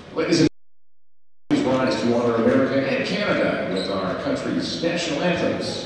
Ladies and gentlemen, please rise to honor America and Canada with our country's national anthems.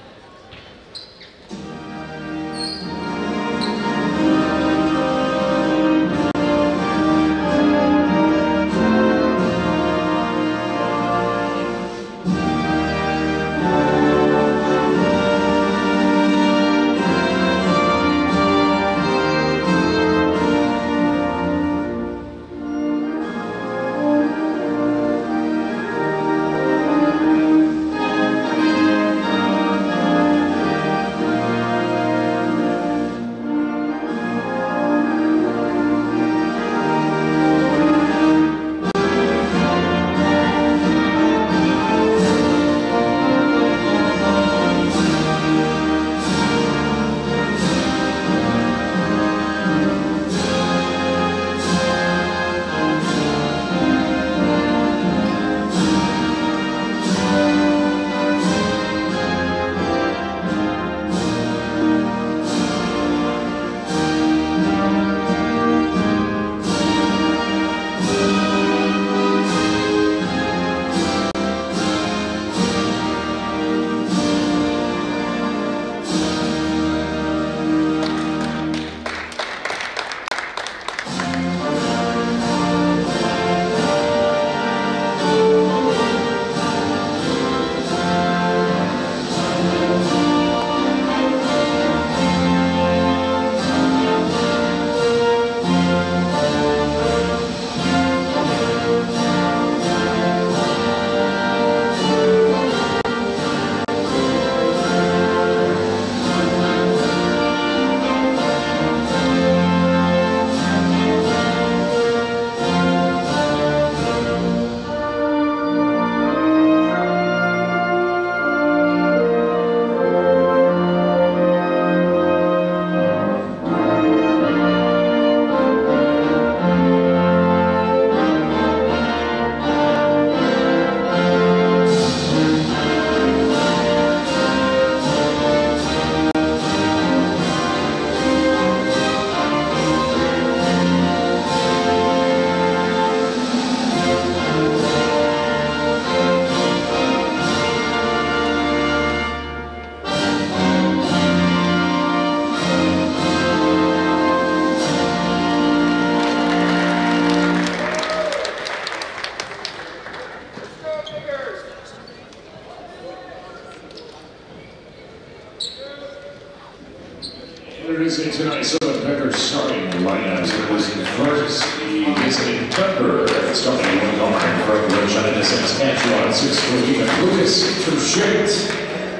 Introducing tonight's Oredigger starting lineups. Introducing first the visiting Thunder, starting one guard from Regina, Saskatchewan, 6'3", Lucas Truchette.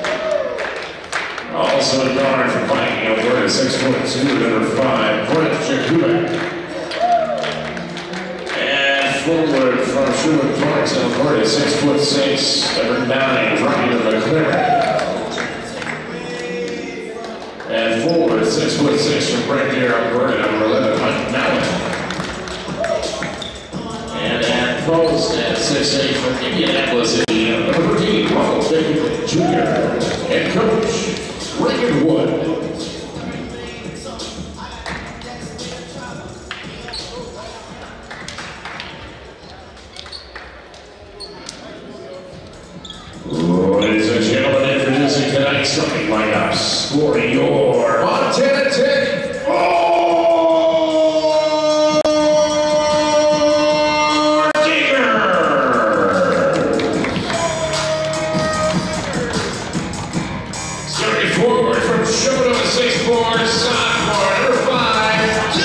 Also a guard from Viking, Alberta, 6'2", number 5, Brent Jakubek. And forward from Sherwood Parks, Alberta, 6'6", number 9, Ryan McLaren. And forward, 6'6" from Oredigger, Alberta, number 11, Mike Mallett. And at post at 6'8" from Indianapolis, Indiana, number 13, Ronald Baker Jr. And coach, Reagan Wood. Ladies and gentlemen, introducing tonight's starting lineups for your Montana Tech Oredigger. Starting forward from Showdown, 6'4", sophomore, number 5,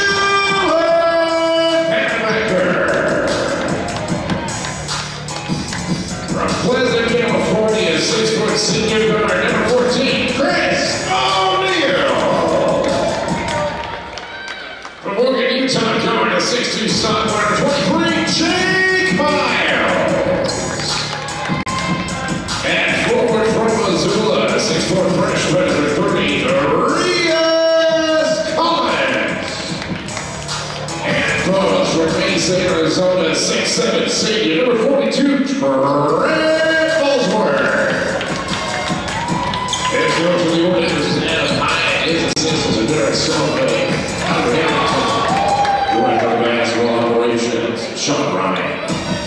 from Pleasant, California, 6' senior guard, number 14, Chris O'Neill. From Morgan, Utah, guard, a 6'2" sophomore, 23, Jake Miles. And forward from Missoula, a 6'4" freshman, number 30, Rias Collins. And post from Mesa, Arizona, 6'7", senior, number 42, Trent Bolsworth. Head coach of the Oredigger is Adam Hyatt. His assistant is Derek Stone, out of Hamilton. Director of basketball operations, Sean Rami.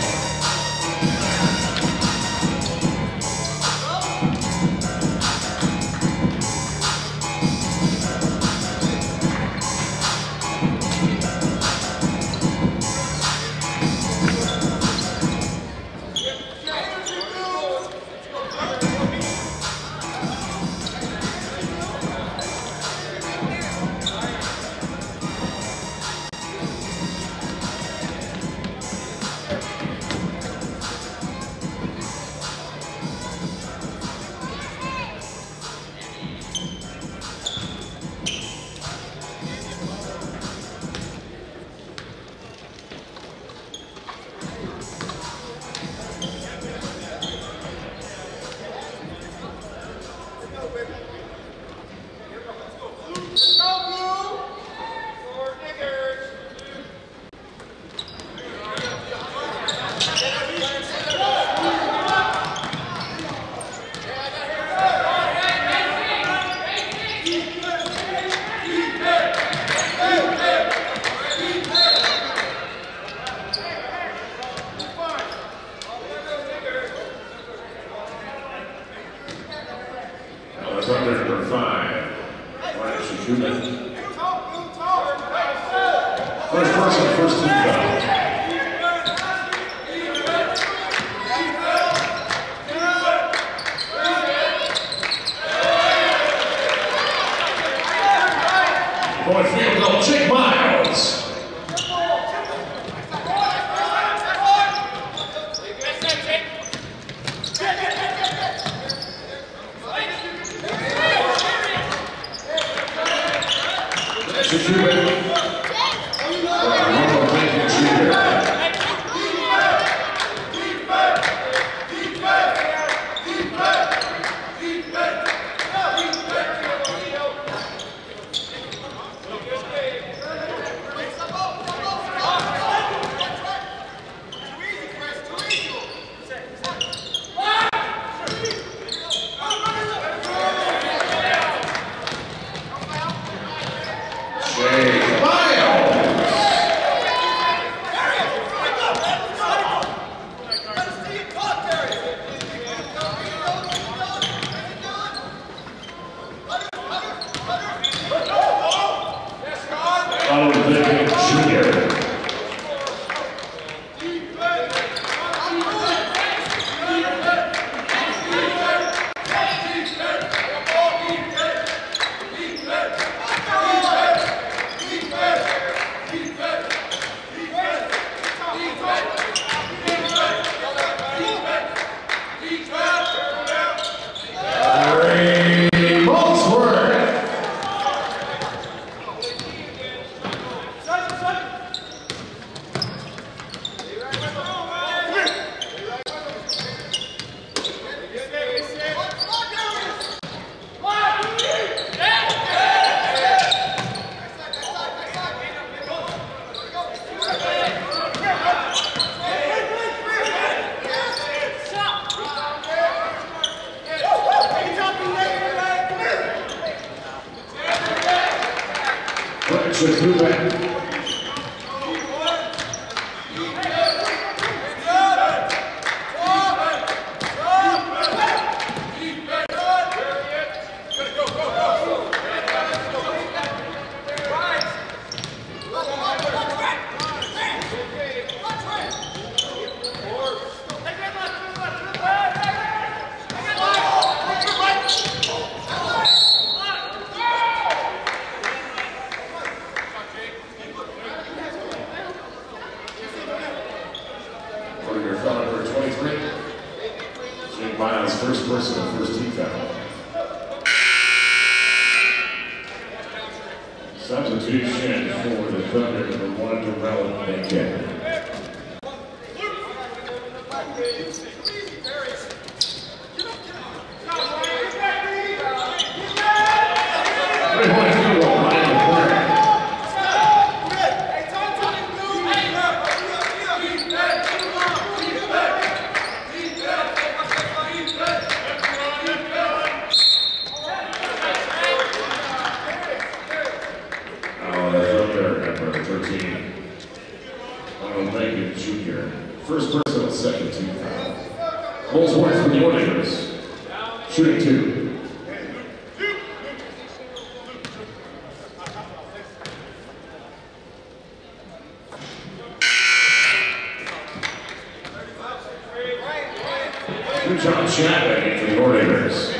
Number 5, first person, first team foul. Going field goal, Jake Miles. Oredigger foul number 23. Jake Miles, first person, first team foul. Substitution for the Thunder, number 1, Darrell Bacon. junior. First personal, second team foul. Goals one for the Oredigers. Shooting 2. Good job, Chapman for the Oredigers.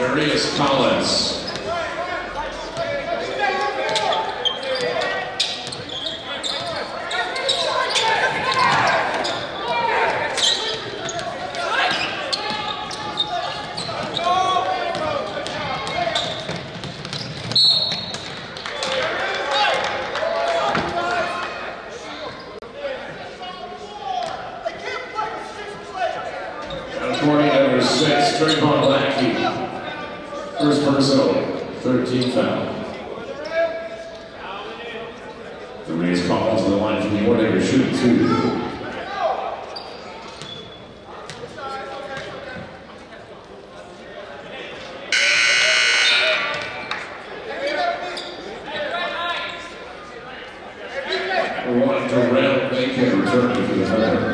Darius Collins. Number 6, Trayvon Lackey. First personal, 13th foul. The Rays call to the line from the Oredigger shooting 2. One Terrell Bacon returning for the Thunder.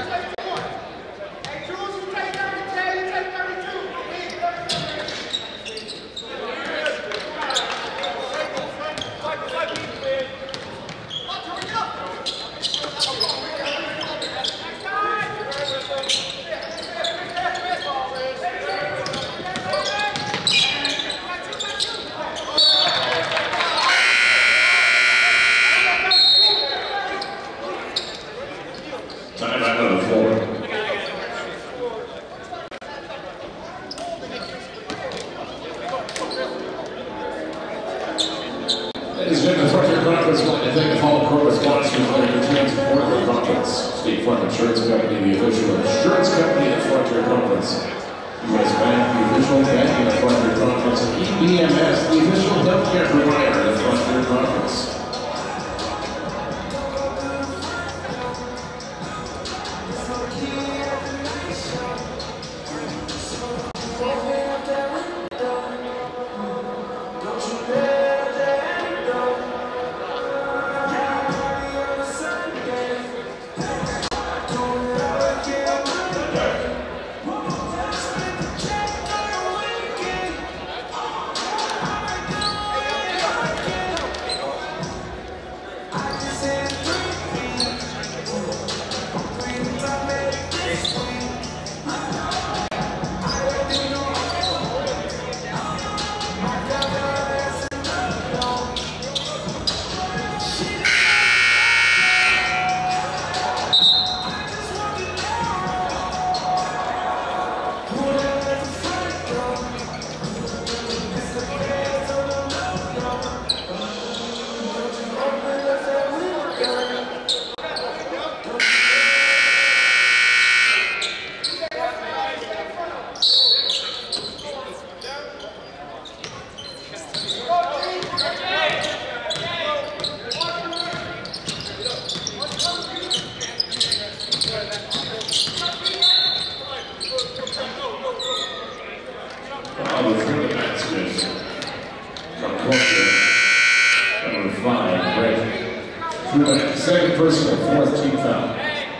Time out on the floor. Ladies and gentlemen, the Frontier Conference would like to thank the following corporate sponsors for their continued support of the conference. State Farm Insurance Company, the official insurance company of the Frontier Conference. U.S. Bank, the official bank of the Frontier Conference. And EBMS, the official healthcare provider of the Frontier Conference. Number 5, Ray. Second personal, 4th team foul.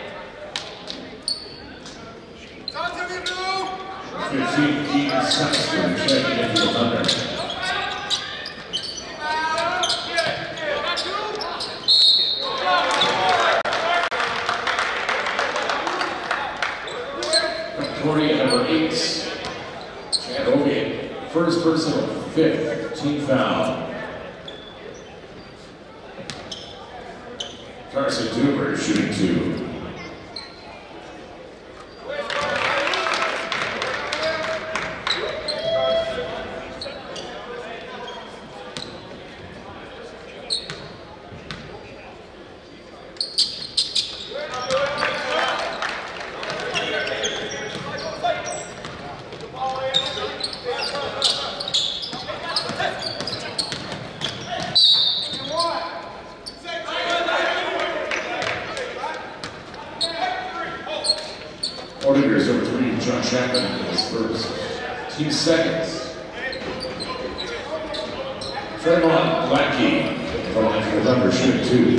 15, Keaton Sexton checking into the Thunder. Concordia number 8, Chad Ovian. First personal, 5th team foul. Carson Doomer shooting 2. Oredigger's number 3, John Chapman, is first. Team seconds. Trayvon Lackey, calling for the Thunder, shooting 2.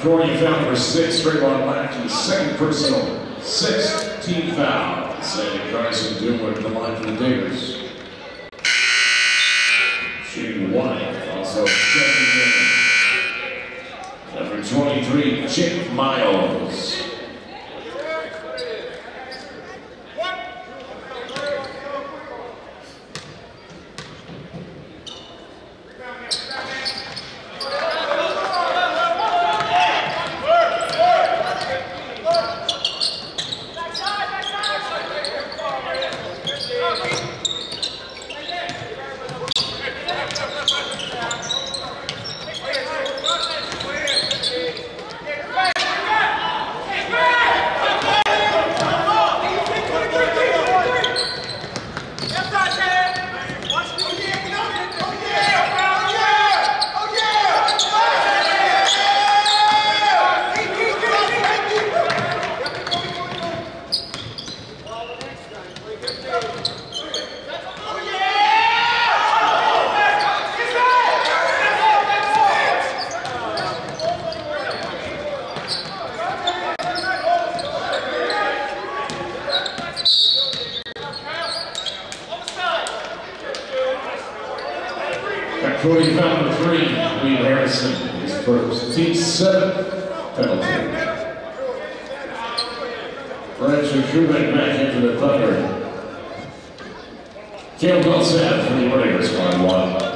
Concordia foul number 6, Trayvon Lackey, second personal, 6th team foul. Sandy Carson Doomwood at the line for the Diggers. Shooting White, also checking in. Number 23, Chip Miles. Concordia foul number 3, Lee Harrison, his first. Team 7 penalty. French Truman back into the Thunder. Caleb Wilson for the Oredigger squad 1.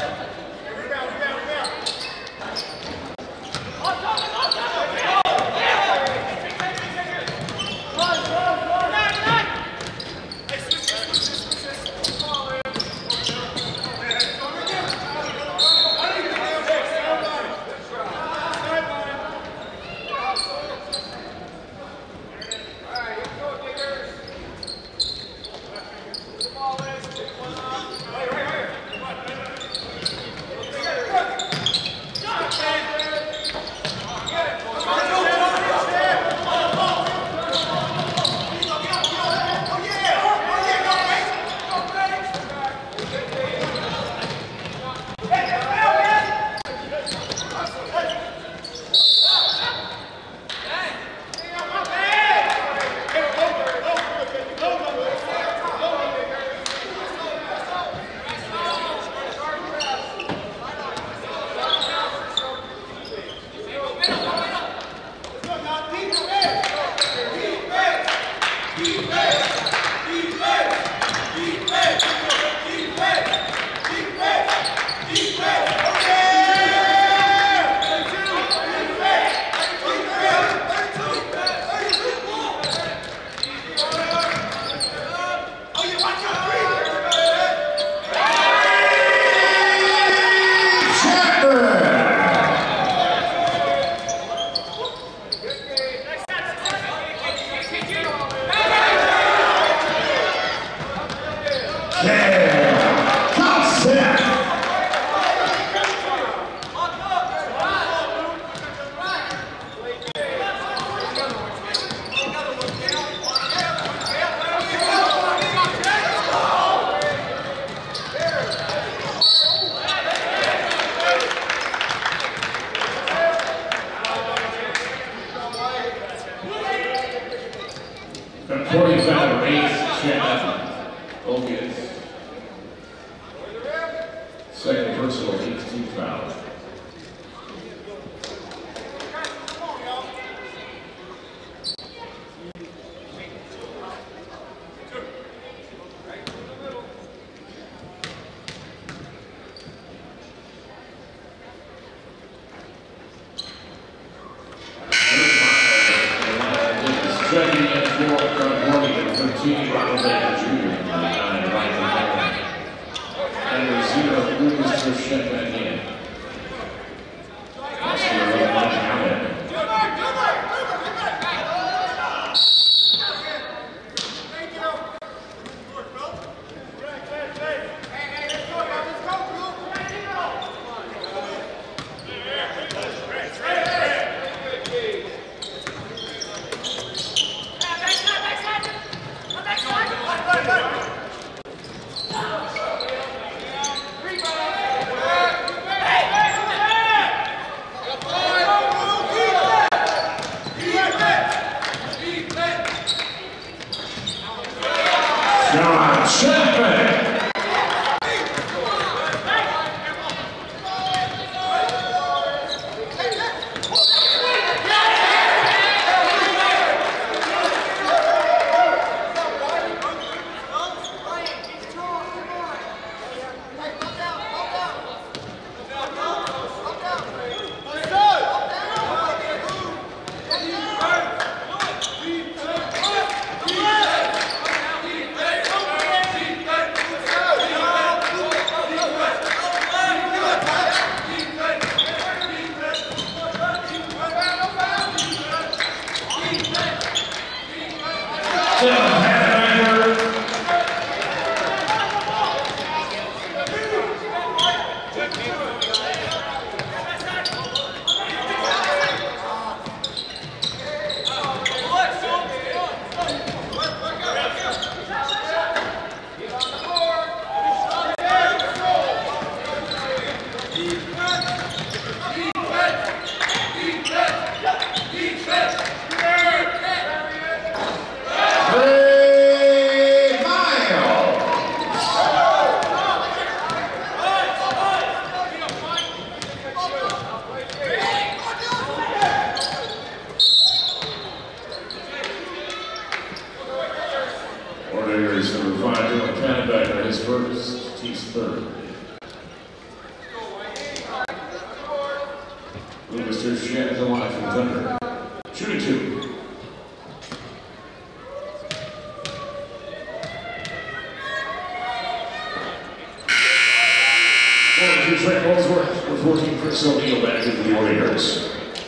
Concordia foul number 8, Chad Ogus. Second personal, 18 foul. Checking in for Concordia, 13, Ronald Baker Jr. 9, right and number 0, Lucas Burchett back in. That's the 11 Allen. third. Lucas Turchet at the line from Thunder. Shooting 2. Trent Molesworth with 14 Chris O'Neill back into the Oredigers.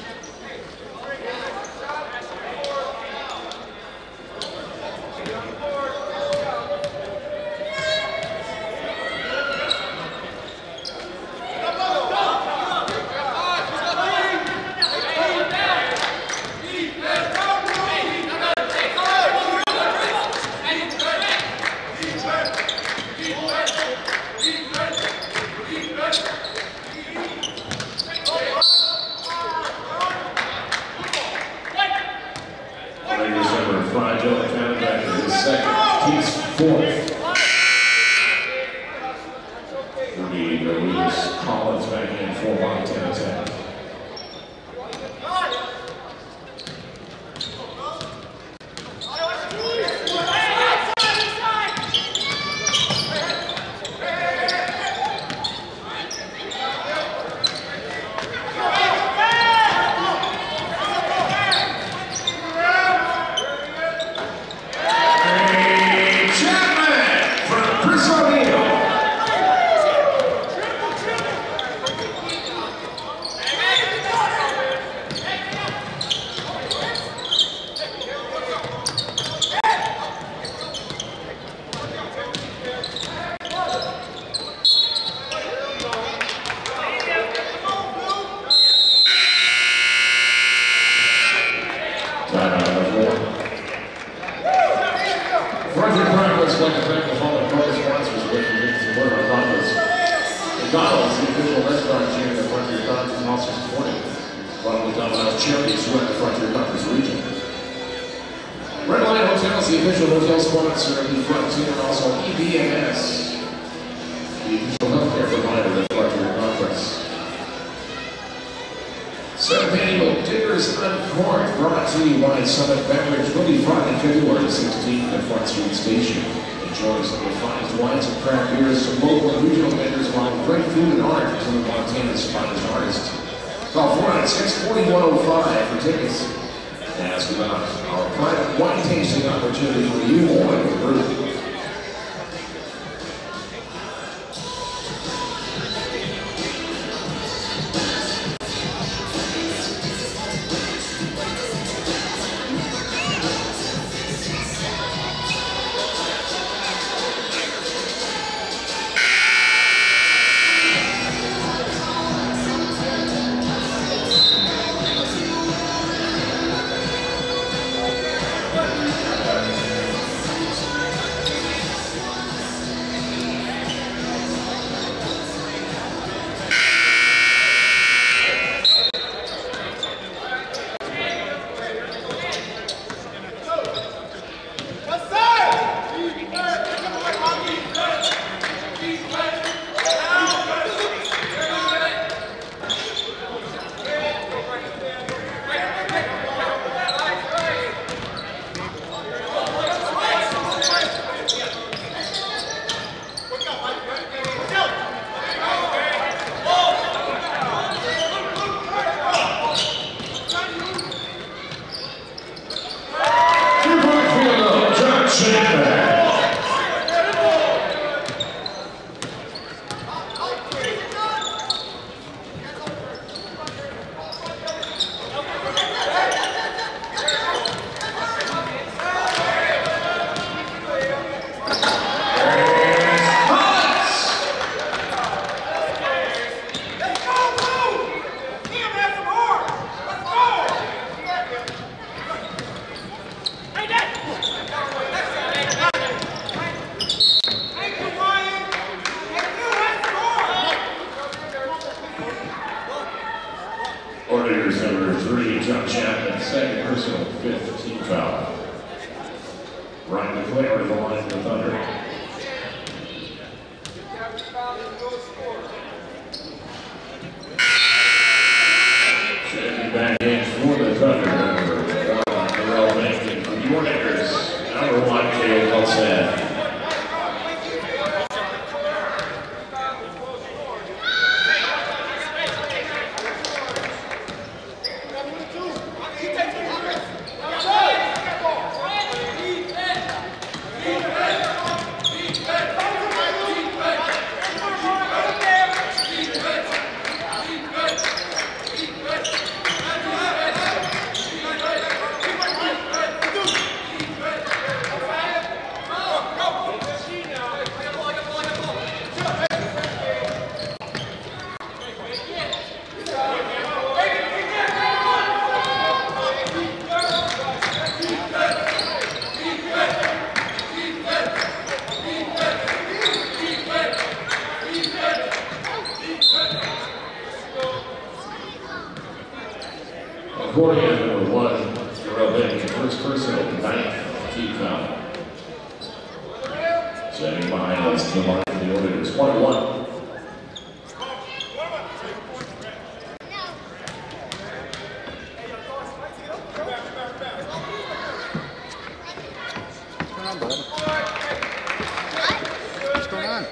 Oredigger's number 3, John Chapman, second personal, 5th team foul. Ryan McClare to the line for the Thunder. Chapman back in for the Thunder. Number 1, Terrell Mankin from Oredigger's. Number 1, Caleb Helsad. Concordia number 1, Oredigger, first personal, 9th team foul. Standing behind us to the line for the Oredigger, 1-1. What's going on?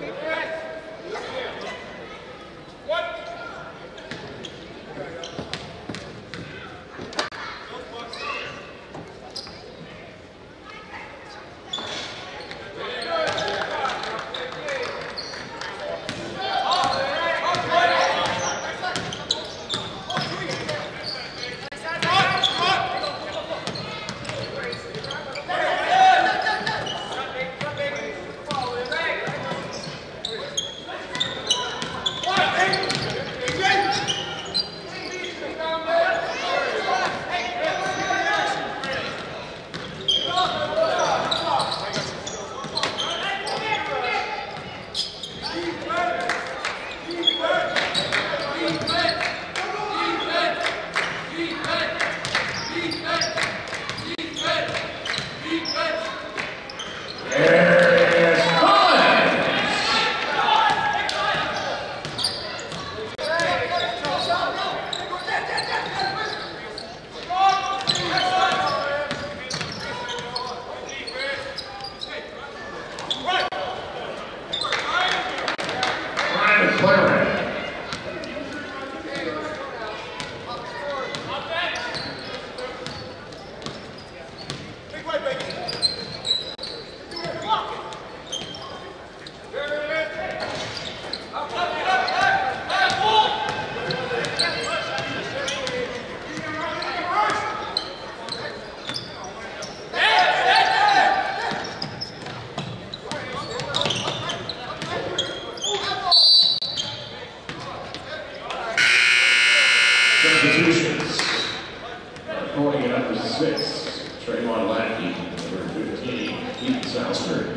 Substitutions. Recording at number 6, Trayvon Lackey, number 15, Ethan Salisbury.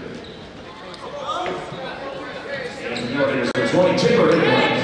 And the Oredigger's for 20, Timber England.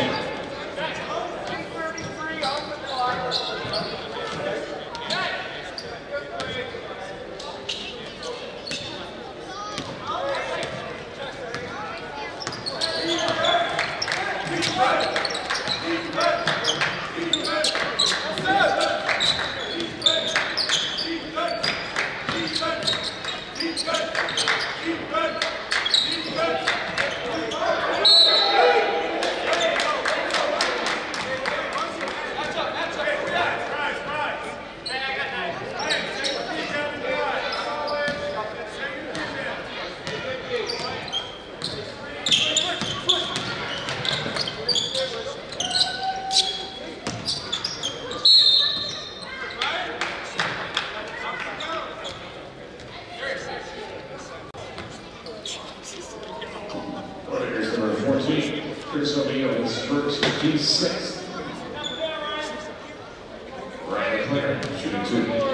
Oredigger's number 14, Chris O'Neill is first, he's 6th. Ryan McLaren, shooting 2.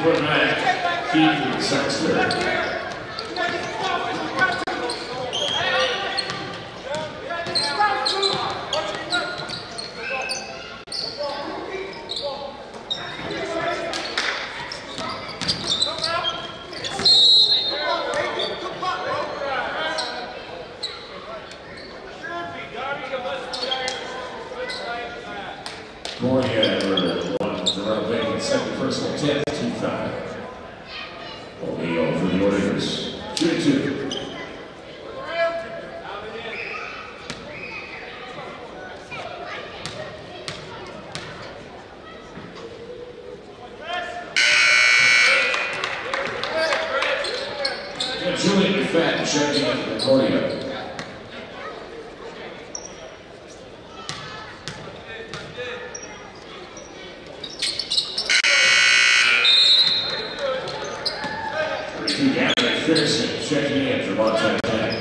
Quarterback, Keith Sexter. Concordia Edmonton won the round making second personal 10-5. O'Neal for the Oredigers. 2-2. Julian Fett checking in for Concordia. Checking in for Montana Tech.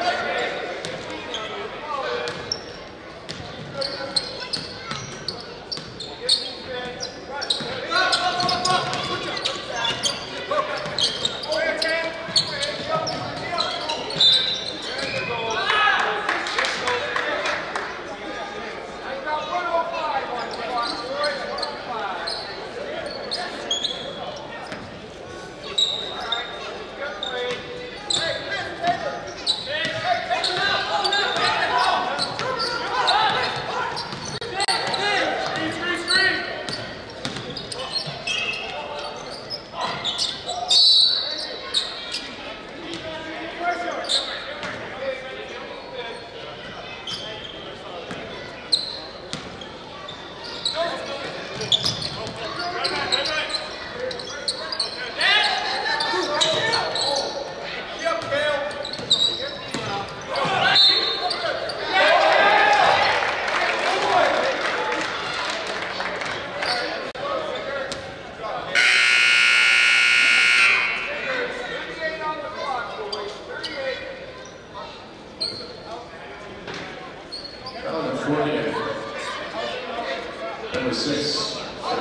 Number 6,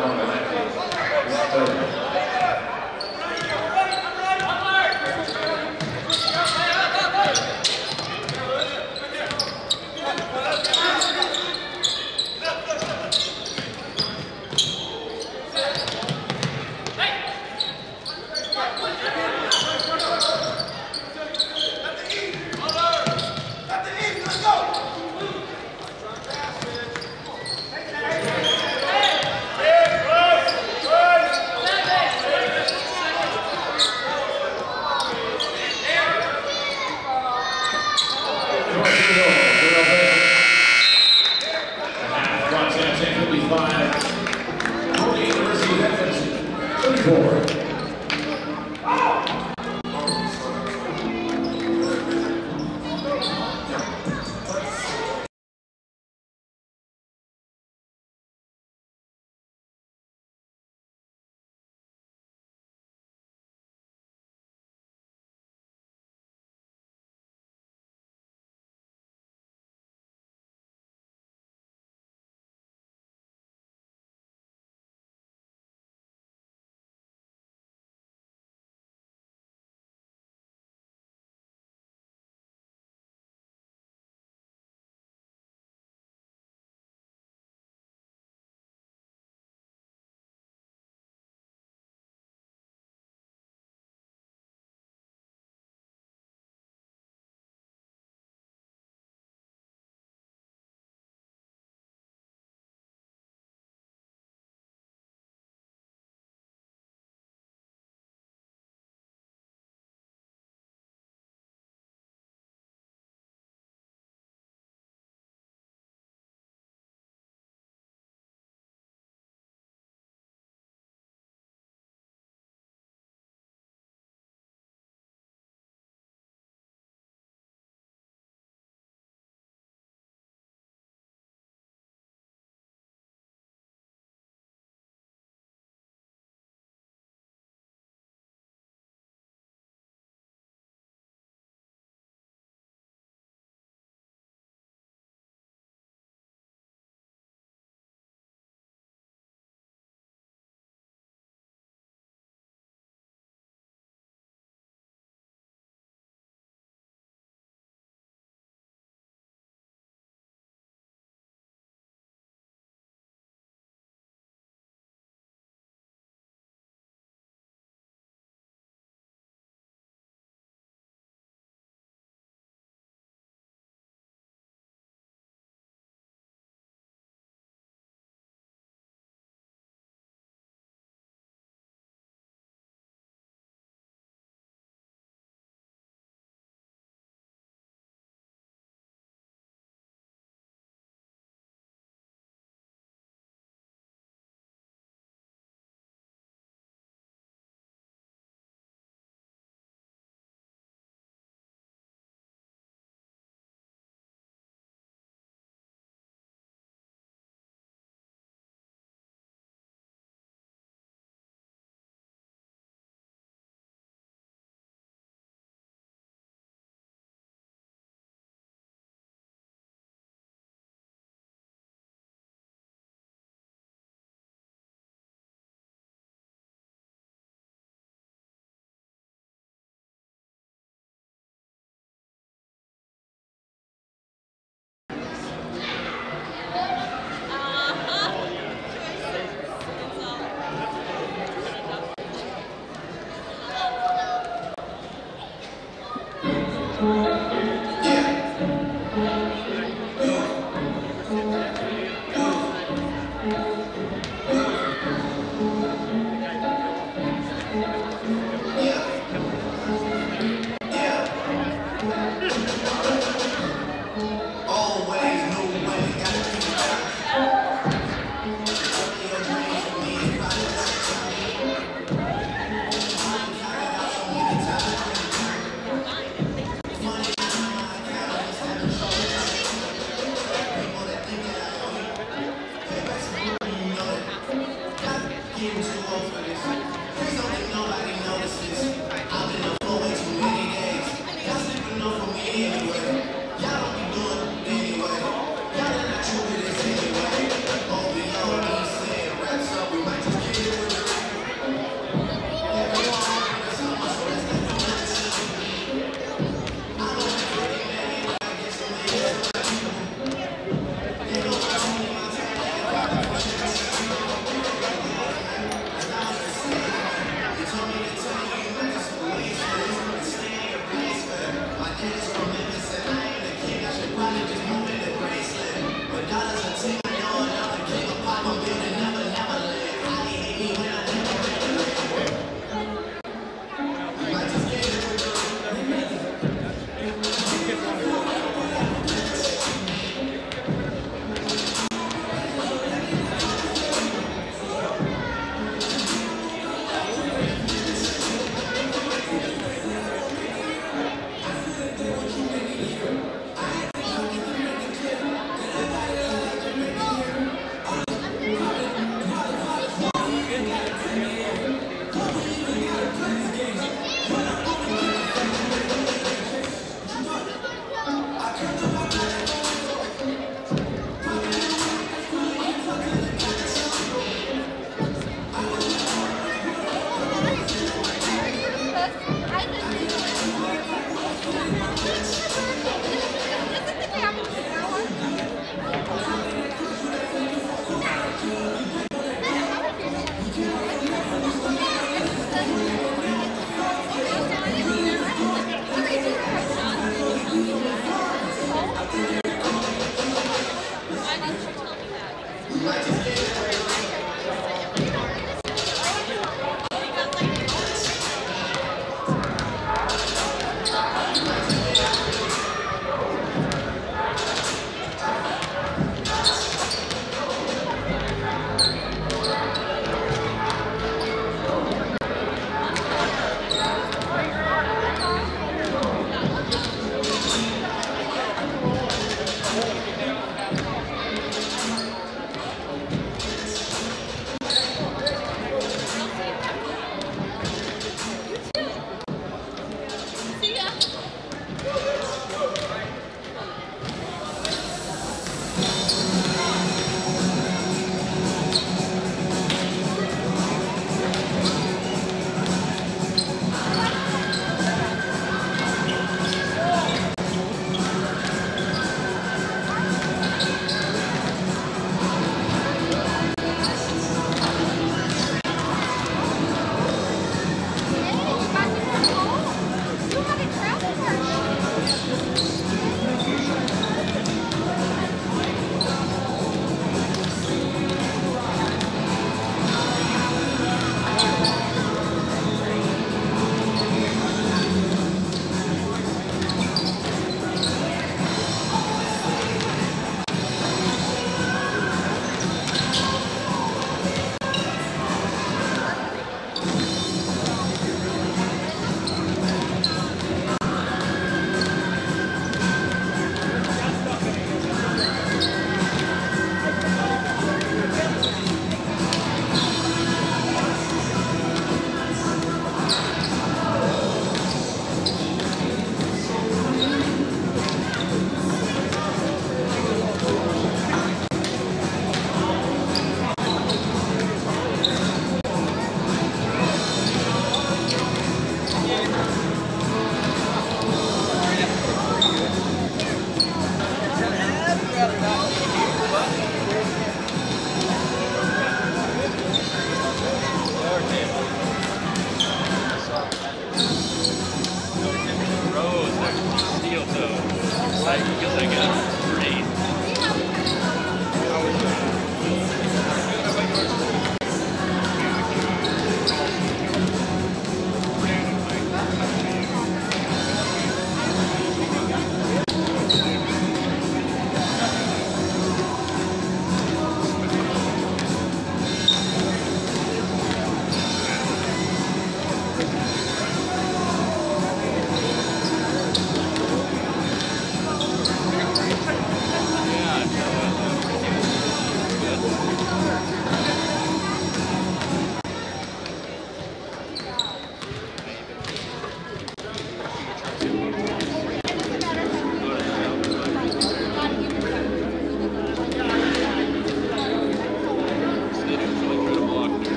University of Edmonton, 34.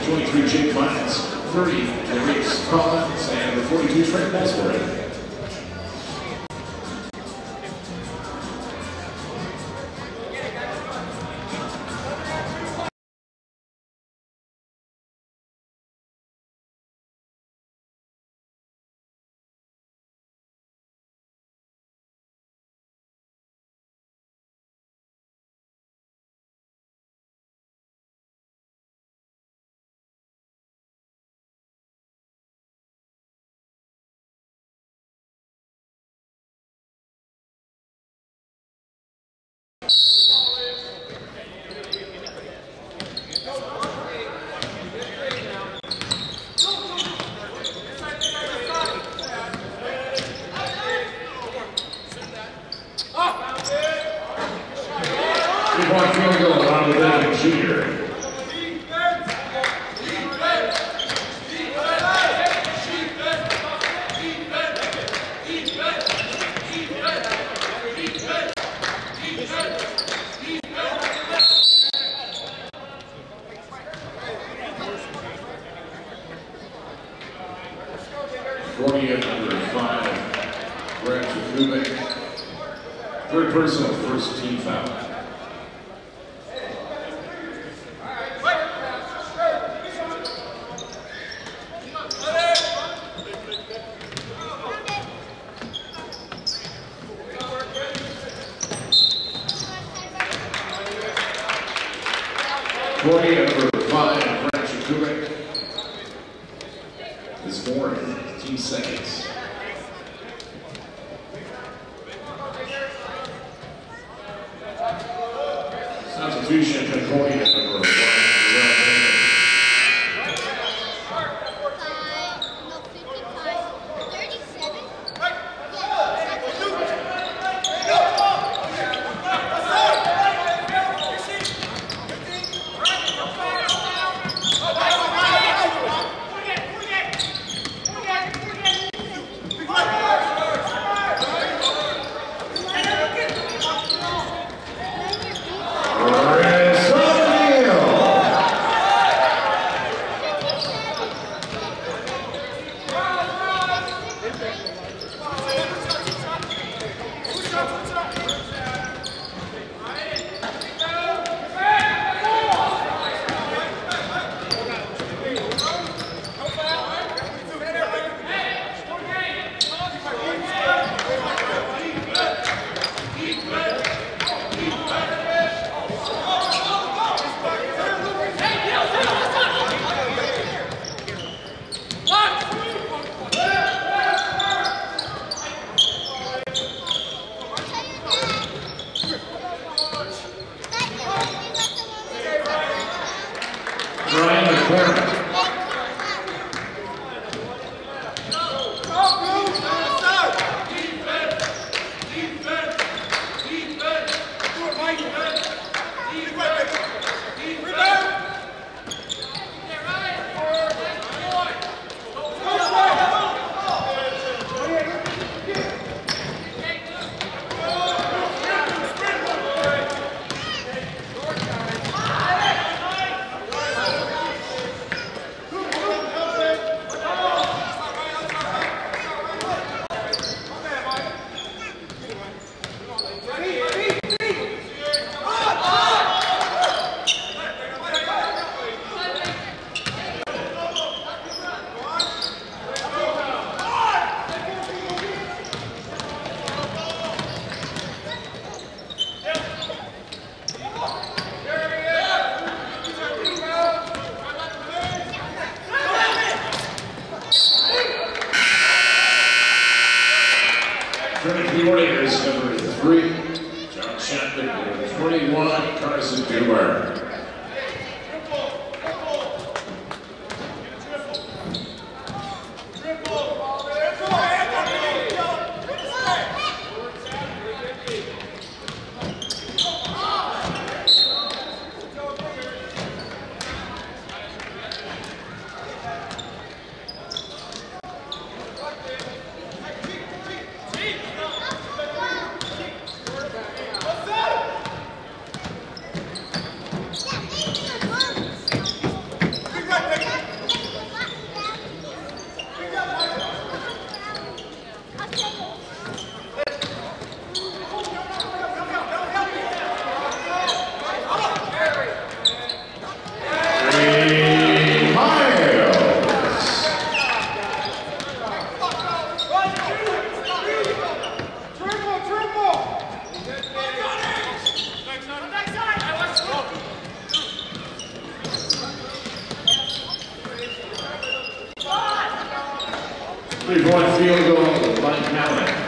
23, Jake Miles. 30, Maurice Collins. And number 42, Trent Bosworth. Third personal, first team foul. Number 5, Brad Jakubik is fourth, team seconds. Substitution, Concordia, number 1. Oredigger's number 3, John Chapman, number 21, Carson Dewar. 3-point field goal by Calvin.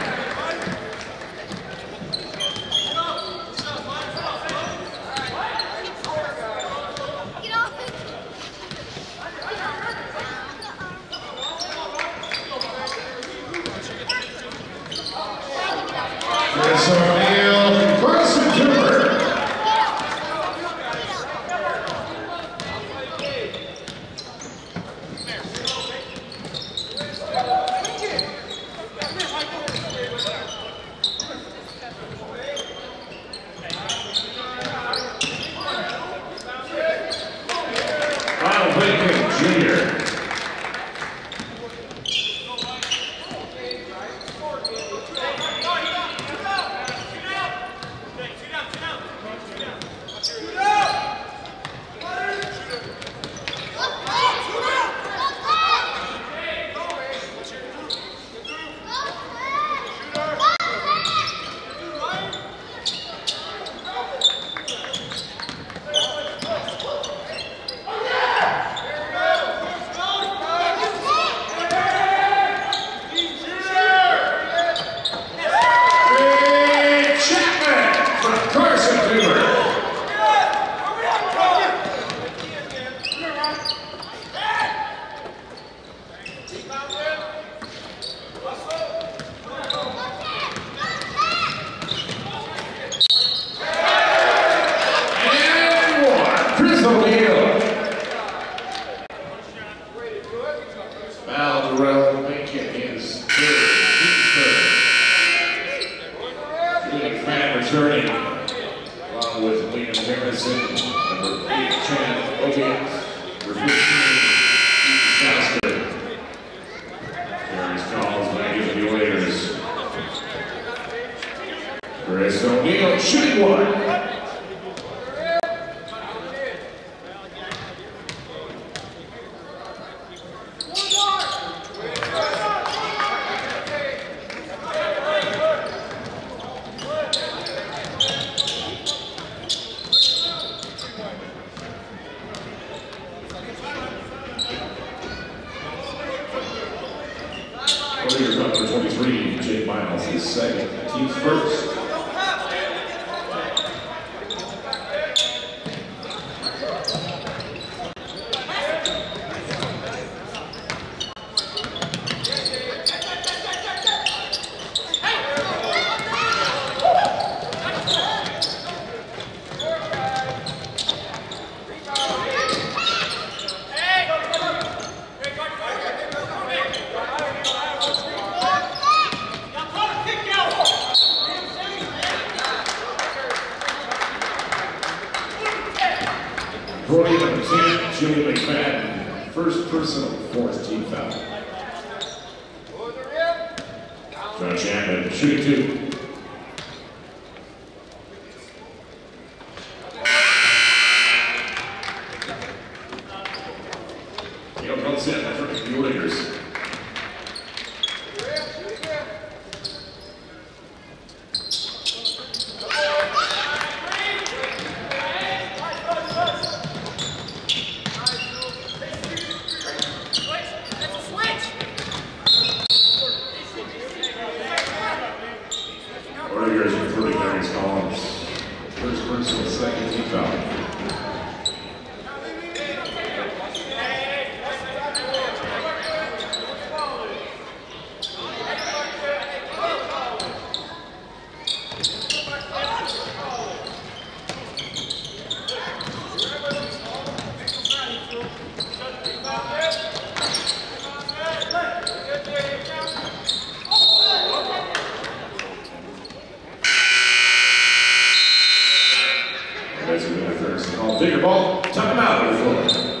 Returning, along with Liam Harrison, number 8, Chan Ogias, number 15, Faster. Carries calls by giving the Oilers. Chris O'Neill shooting one. Oilers up for 23, Jake Miles is second, team's first. Brody number 10, Julie McFadden, first personal, fourth team foul. John Chapman shooting two. Comes in for the Oilers. Oredigger including Darius Collins. First personal, second team foul. Bigger ball, tuck him out on the floor.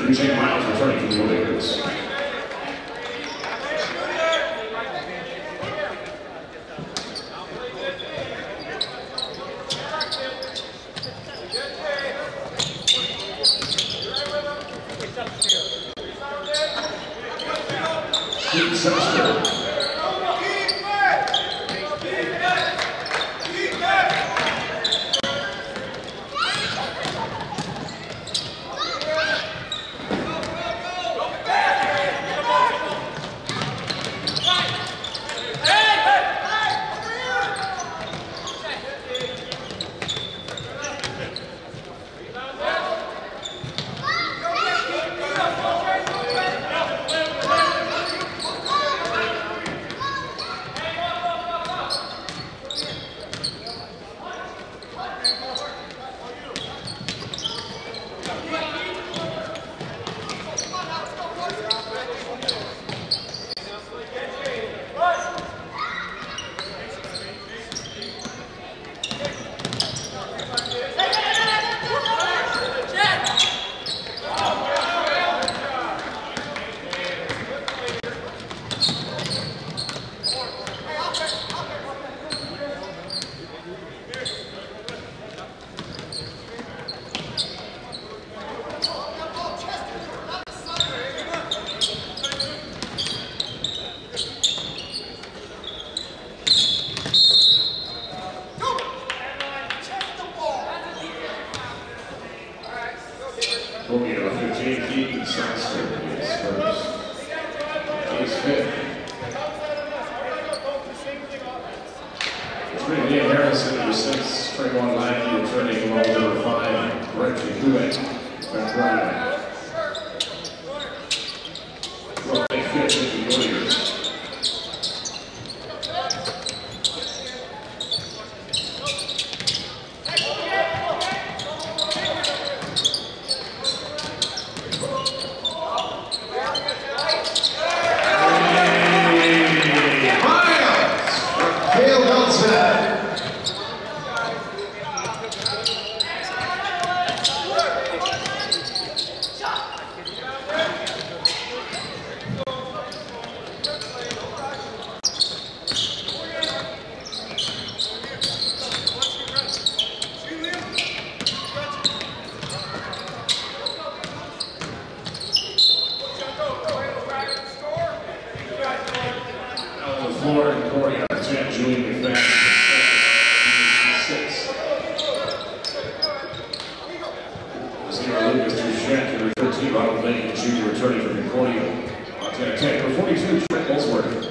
Shane Miles returning for the Oredigger. Returning from Concordia, Montana Tech for 42, Trent Molesworth.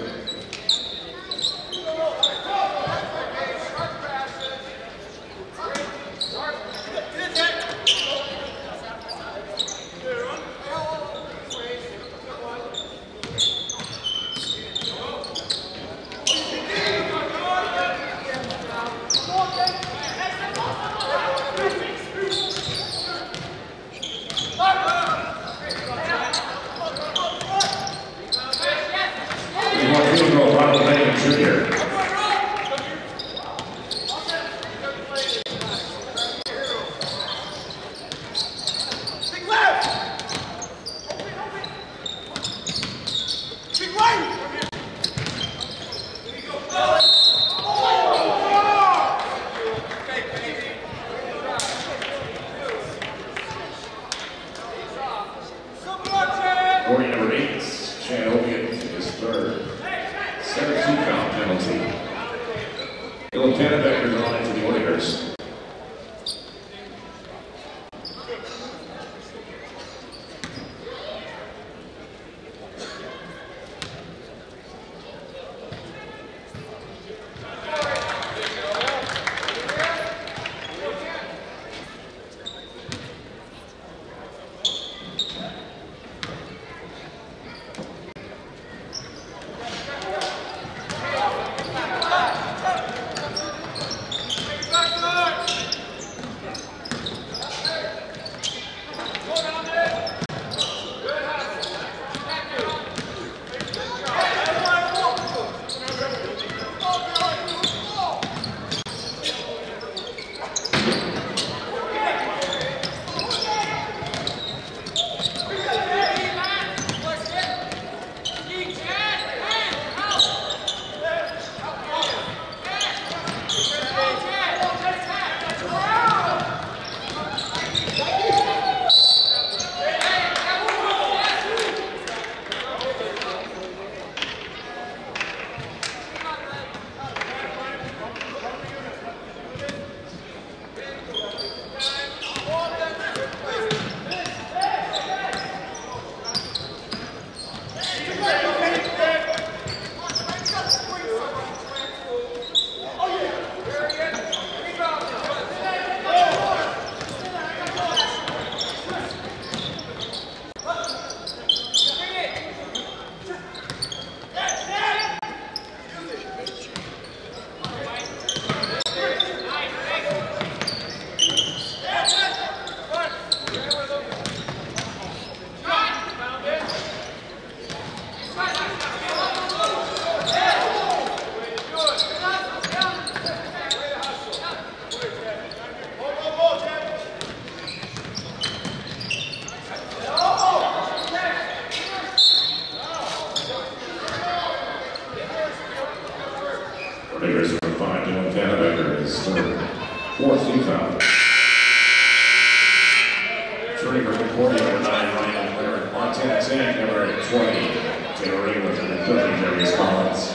3 for Concordia, number 9, Ryan Claire Montez, and number 20, Taylor Ringwood, number 30, Darius Collins.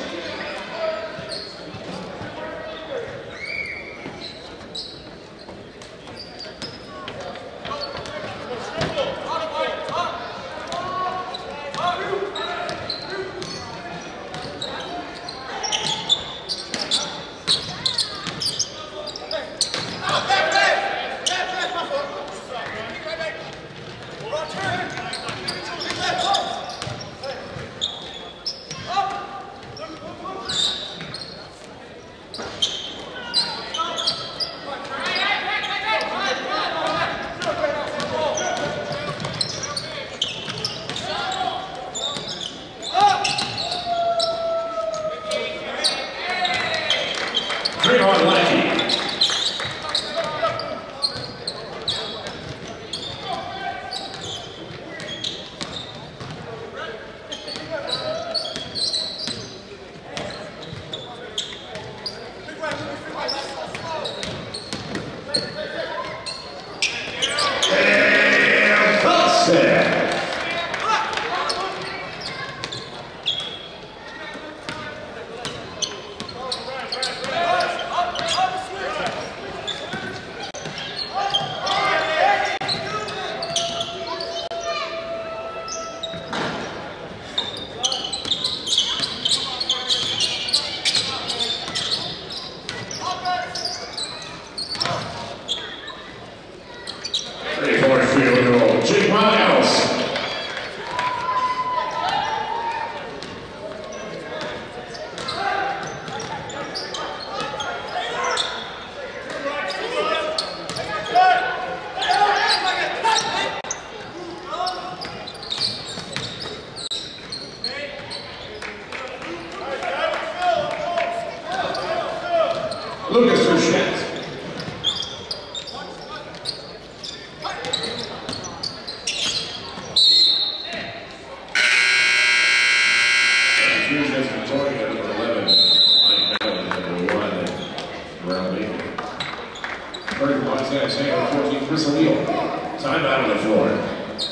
Time out on the floor.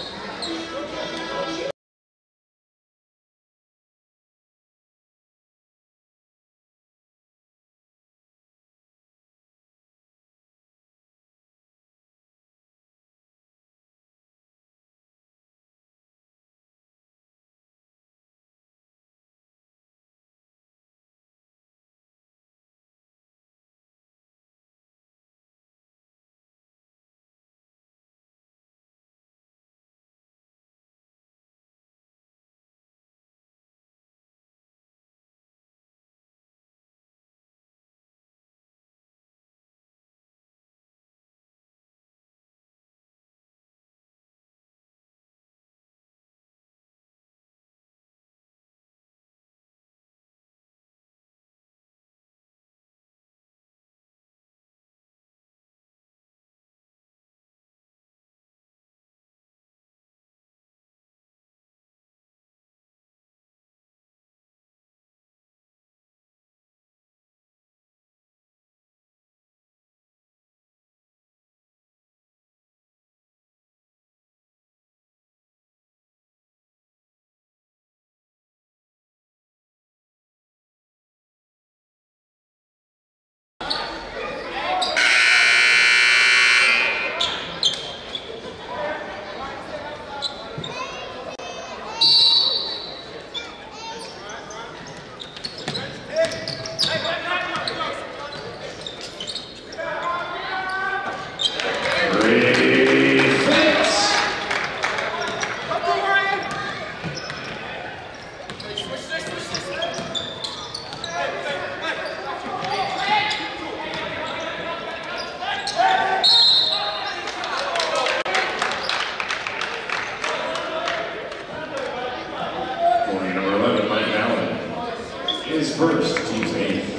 Is first, team's 8th.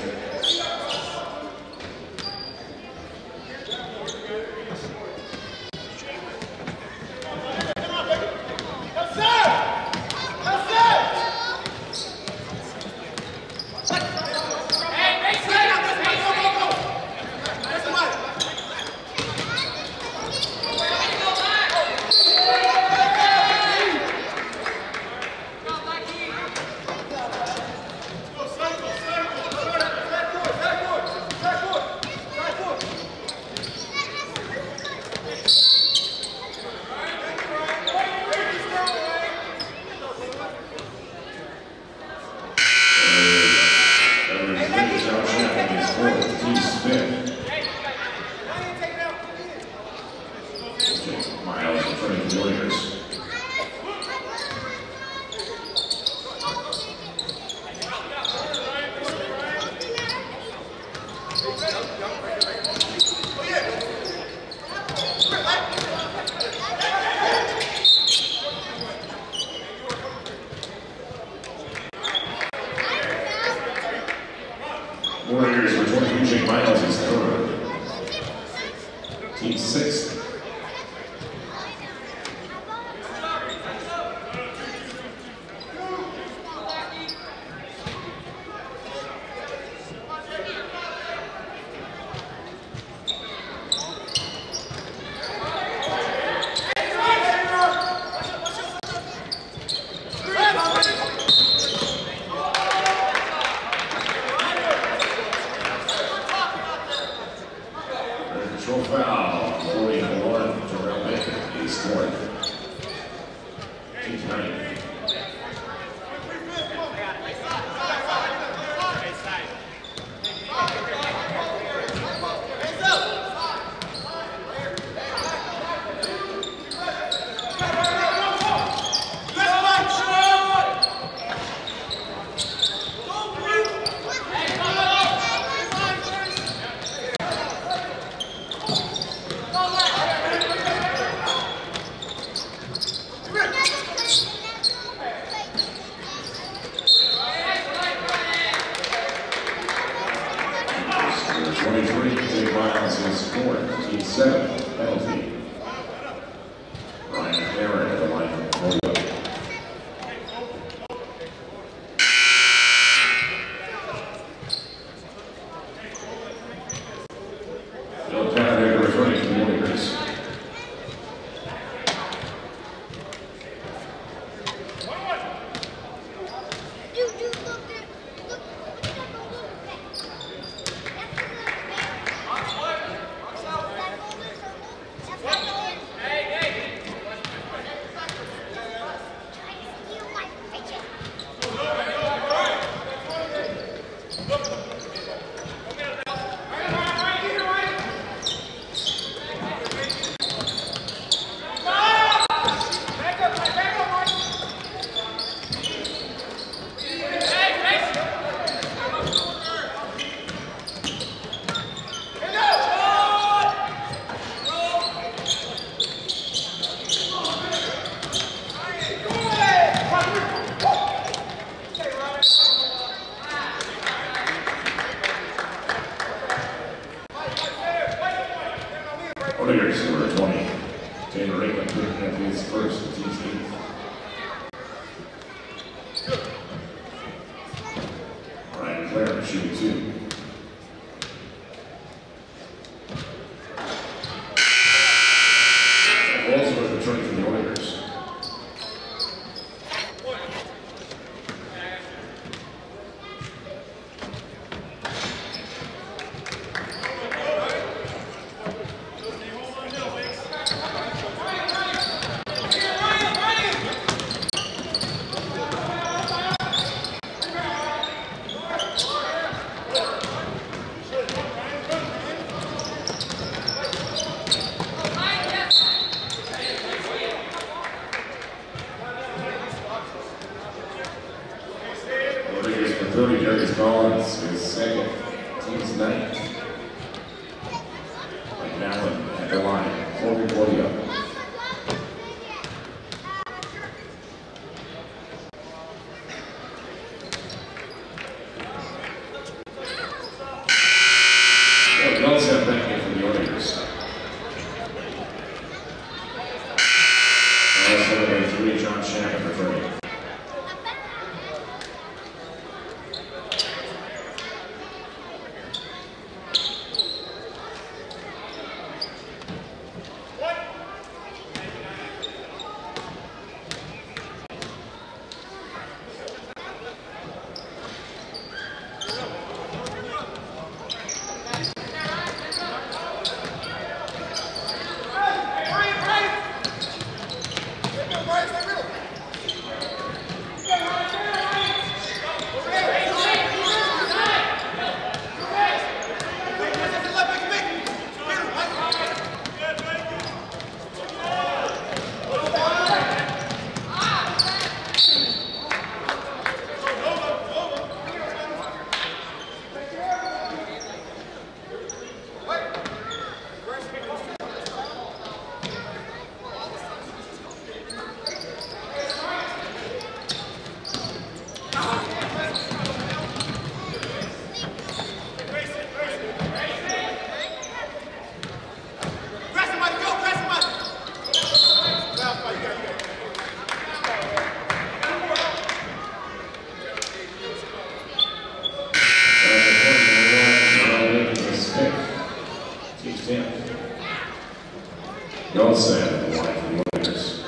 first, the team's eighth. Ryan Clare shooting 2. Walsworth returning for the Oredigers. Darius Collins is second, team's 9th. Mike Allen at the line for Concordia. We also have back in for the Oredigers. Also number 3, John Shannon returning. Nelson at the line for the Oredigers.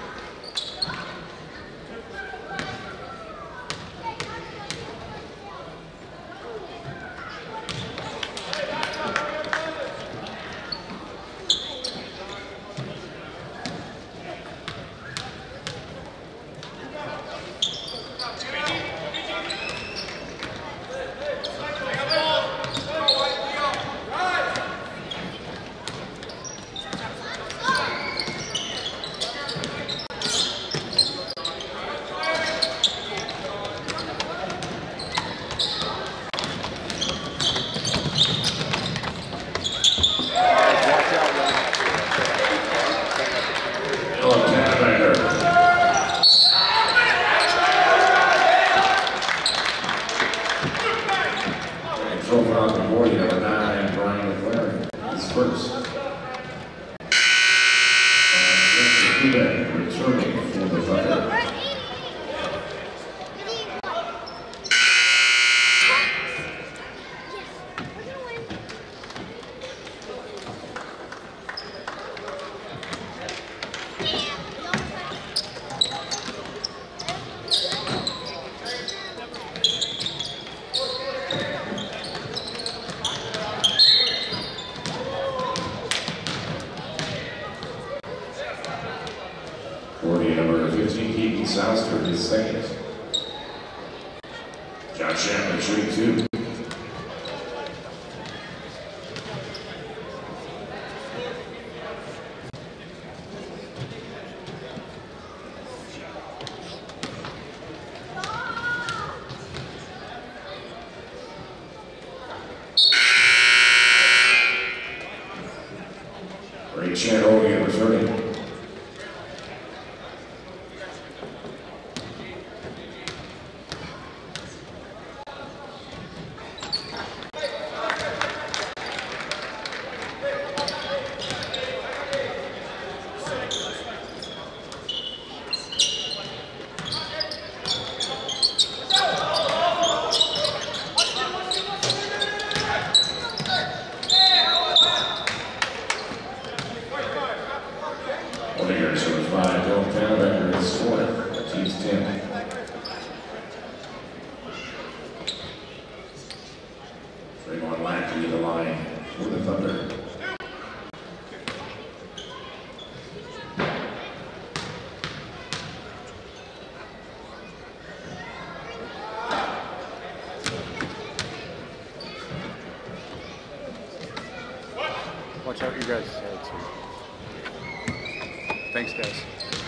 From Concordia, number 9, Brian McLaren is first. Returning for the Thunder. Number 15, Keaton Souster is second. John Shannon shooting 2. Ray Chan returning. Watch out your guys' heads. Thanks, guys.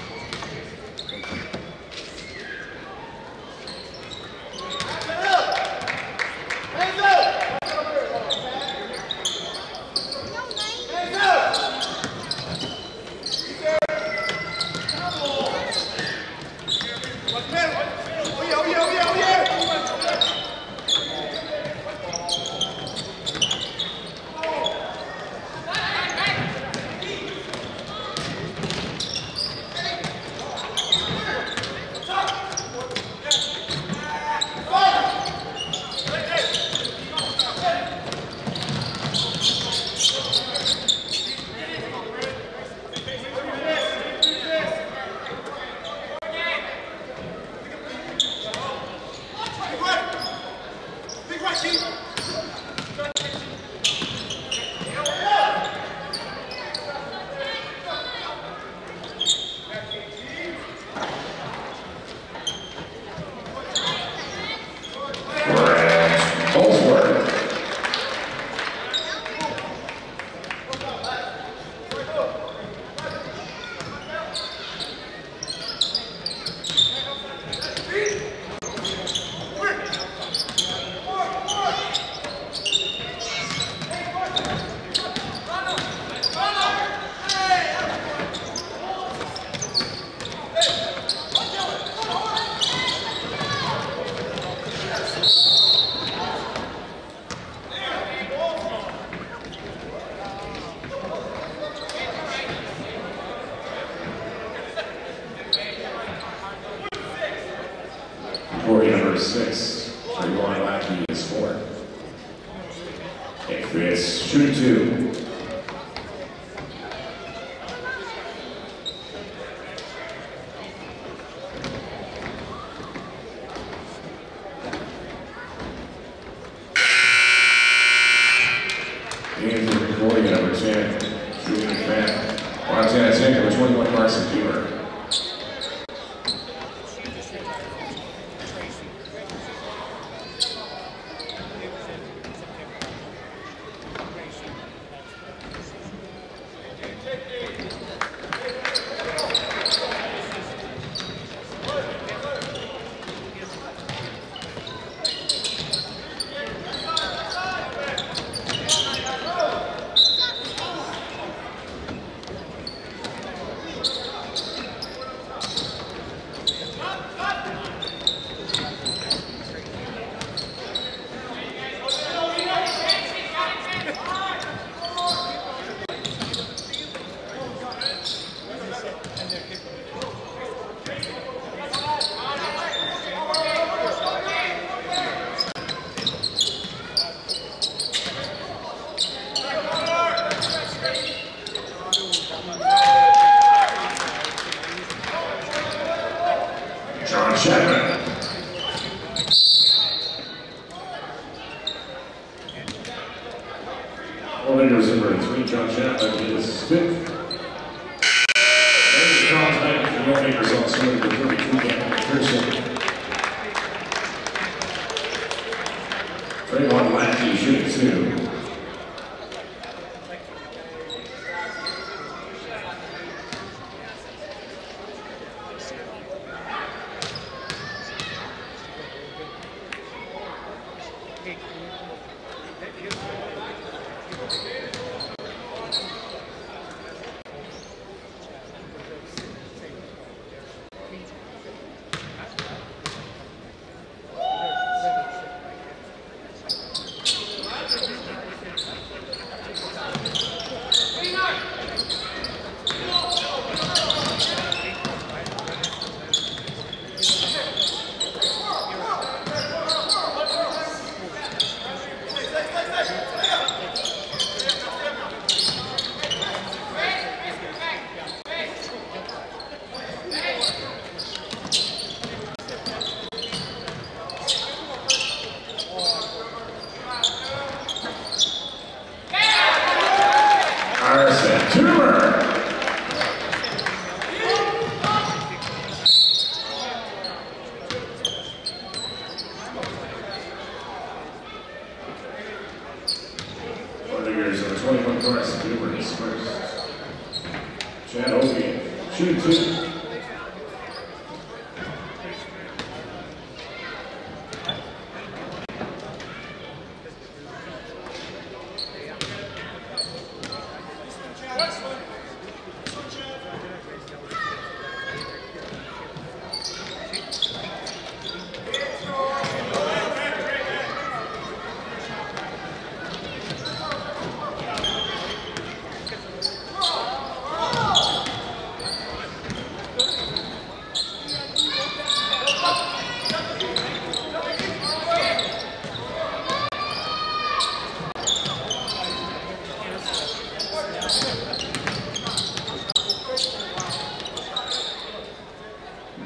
Number 6, Trayvon Lackey is 4. And Chris, shooting 2. And for Concordia, number 10, shooting 10. Montana 10, number 21, Carson Beamer. Oredigger's number 3, John Chapman, is 5th. And John Chapman for Oredigger's also number 32, Gavin Pearson. Trayvon Lackey shooting 2.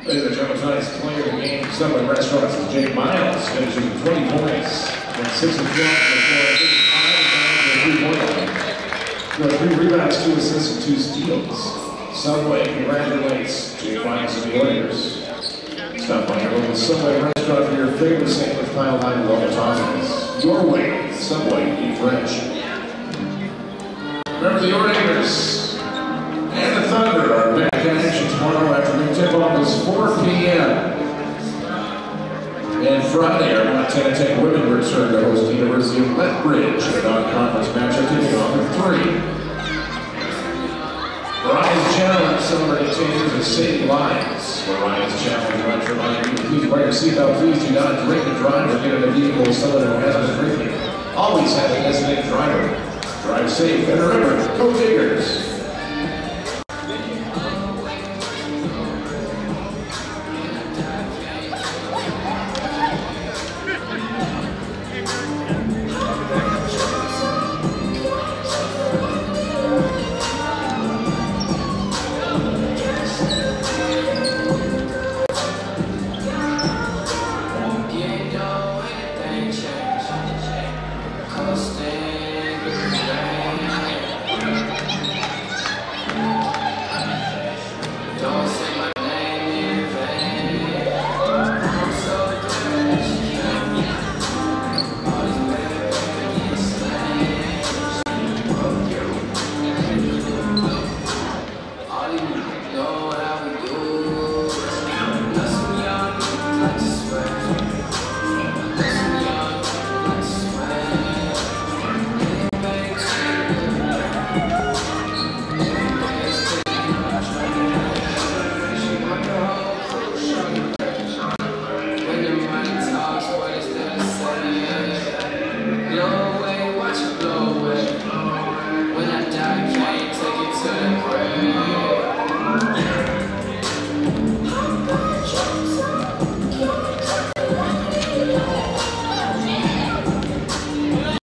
Ladies and gentlemen, tonight's player of the game, Subway Restaurants, is Jake Miles, finishing with 20 points, and 6 of 12 for 3-point line. 3 rebounds, 2 assists, and 2 steals. Subway congratulates Jake Miles and the Oredigers. Stop by your local Subway restaurant for your favorite sandwich piled high with all the toppings. Your way, Subway, eat fresh. Remember the Oredigers and the Thunder are back in action tomorrow afternoon. Tip-off is 4 p.m. And Friday, our Montana Tech women return to host the University of Lethbridge. A non-conference matchup kicking off at 3. Ryan's Challenge celebrating Changers of City Lions. For Ryan's Challenge, I'd like to remind you to please wear your seatbelt. Please do not drink and drive or get in a vehicle with someone who has been drinking. Always have a designated driver. Drive safe and remember, go Tigers!